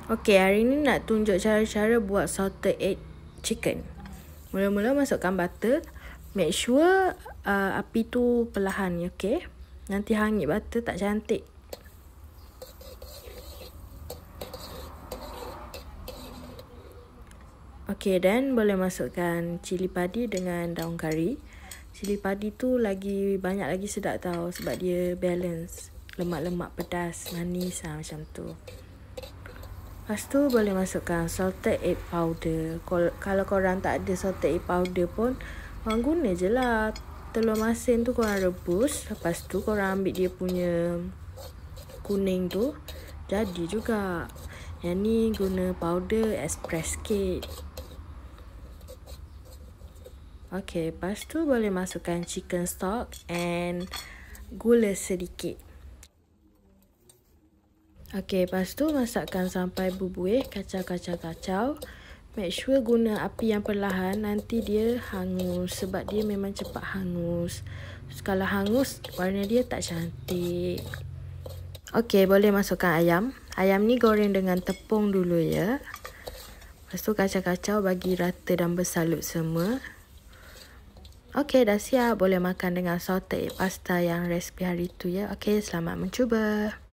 Okey, hari ni nak tunjuk cara-cara buat salted egg chicken. Mula-mula masukkan butter. Make sure api tu perlahan, okey. Nanti hangit butter tak cantik. Okey, dan boleh masukkan cili padi dengan daun kari. Cili padi tu banyak lagi sedap tau, sebab dia balance. Lemak-lemak pedas, manis macam tu. Lepas tu boleh masukkan salted egg powder. Kalau korang tak ada salted egg powder pun, korang guna je lah telur masin tu, korang rebus. Lepas tu korang ambil dia punya kuning tu, jadi juga. Yang ni guna powder express sikit. Okey, lepas tu boleh masukkan chicken stock and gula sedikit. Okey, lepas tu masakkan sampai berbuih, kacau. Make sure guna api yang perlahan, nanti dia hangus, sebab dia memang cepat hangus. Kalau hangus, warna dia tak cantik. Okey, boleh masukkan ayam. Ayam ni goreng dengan tepung dulu ya. Lepas tu kacau-kacau bagi rata dan bersalut semua. Okey, dah siap. Boleh makan dengan salted egg pasta yang resipi hari tu ya. Okey, selamat mencuba.